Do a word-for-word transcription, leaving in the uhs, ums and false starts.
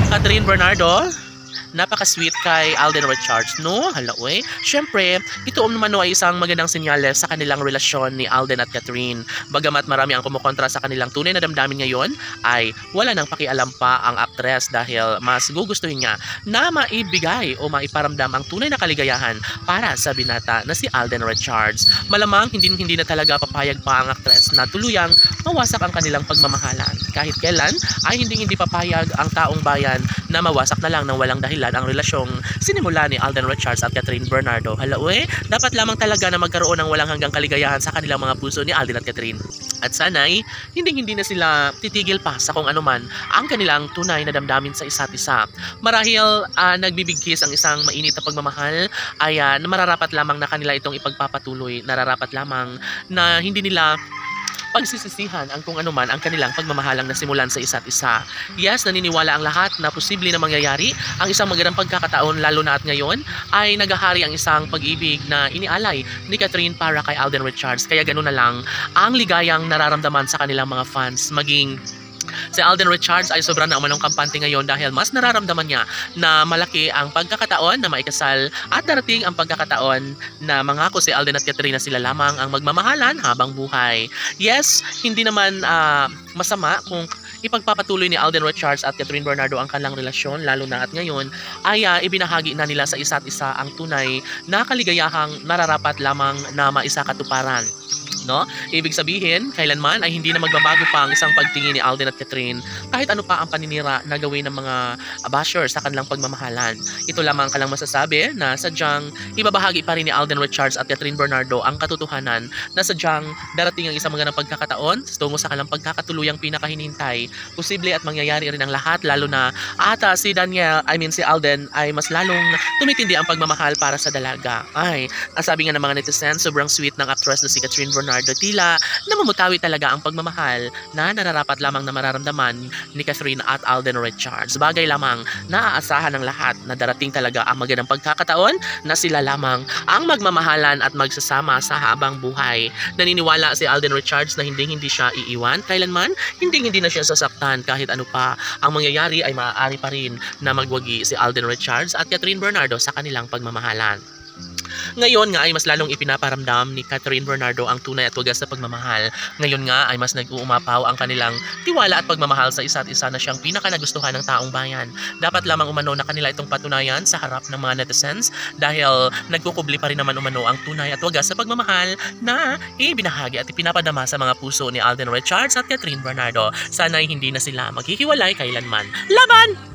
Catherine Bernardo, napaka-sweet kay Alden Richards, no? Hala, uy. Siyempre, ito naman no, ay isang magandang senyales sa kanilang relasyon ni Alden at Catherine. Bagamat marami ang kumukontra sa kanilang tunay na damdamin ngayon, ay wala nang pakialam pa ang actress dahil mas gugustuhin niya na maibigay o maiparamdam ang tunay na kaligayahan para sa binata na si Alden Richards. Malamang hindi hindi na talaga papayag pa ang actress na tuluyang mawasak ang kanilang pagmamahalan. Kahit kailan ay hindi hindi papayag ang taong bayan na mawasak na lang ng walang dahilan ang relasyong sinimula ni Alden Richards at Catherine Bernardo. Hala, uy, dapat lamang talaga na magkaroon ng walang hanggang kaligayahan sa kanilang mga puso ni Alden at Catherine. At sana'y hindi hindi na sila titigil pa sa kung anuman ang kanilang tunay na damdamin sa isa't isa. Marahil uh, nagbibigkis ang isang mainit na pagmamahal ay uh, mararapat lamang na kanila itong ipagpapatuloy. Nararapat lamang na hindi nila pagsisisihan ang kung anuman ang kanilang pagmamahalang nasimulan sa isa't isa. Yes, naniniwala ang lahat na posible na mangyayari ang isang magandang pagkakataon, lalo na at ngayon ay naghahari ang isang pag-ibig na inialay ni Catherine para kay Alden Richards. Kaya ganoon na lang ang ligayang nararamdaman sa kanilang mga fans. Maging si Alden Richards ay sobrang na umanong kampante ngayon dahil mas nararamdaman niya na malaki ang pagkakataon na maikasal at darating ang pagkakataon na mangako si Alden at Catherine na sila lamang ang magmamahalan habang buhay. Yes, hindi naman uh, masama kung ipagpapatuloy ni Alden Richards at Catherine Bernardo ang kanilang relasyon, lalo na at ngayon ay uh, ibinahagi na nila sa isa't isa ang tunay na kaligayahang nararapat lamang na maisakatuparan. No? Ibig sabihin, kailanman ay hindi na magbabago pa ang isang pagtingin ni Alden at Catherine kahit ano pa ang paninira na gawin ng mga bashers sa kanilang pagmamahalan. Ito lamang ka lang masasabi na sadyang ibabahagi pa rin ni Alden Richards at Catherine Bernardo ang katotohanan na sadyang darating ang isang magandang pagkakataon tungo sa kanilang pagkakatuluyang pinakahinihintay. Posible at mangyayari rin ang lahat, lalo na ata si Daniel, I mean si Alden ay mas lalong tumitindi ang pagmamahal para sa dalaga. Ay, ang sabi nga ng mga netizens, sobrang sweet ng actress na si Catherine Bernardo. Tila namumutawi talaga ang pagmamahal na nararapat lamang na mararamdaman ni Catherine at Alden Richards. Bagay lamang na aasahan ng lahat na darating talaga ang magandang pagkakataon na sila lamang ang magmamahalan at magsasama sa habang buhay. Naniniwala si Alden Richards na hindi hindi siya iiwan kailanman, hindi hindi na siya sasaktan kahit ano pa ang mangyayari ay maaari pa rin na magwagi si Alden Richards at Catherine Bernardo sa kanilang pagmamahalan. Ngayon nga ay mas lalong ipinaparamdam ni Catherine Bernardo ang tunay at wagas na pagmamahal. Ngayon nga ay mas nag-uumapaw ang kanilang tiwala at pagmamahal sa isa't isa na siyang pinaka-nagustuhan ng taong bayan. Dapat lamang umano na kanila itong patunayan sa harap ng mga netizens dahil nagkukubli pa rin naman umano ang tunay at wagas na pagmamahal na ibinahagi at ipinapadama sa mga puso ni Alden Richards at Catherine Bernardo. Sana'y hindi na sila maghihiwalay kailanman. Laban!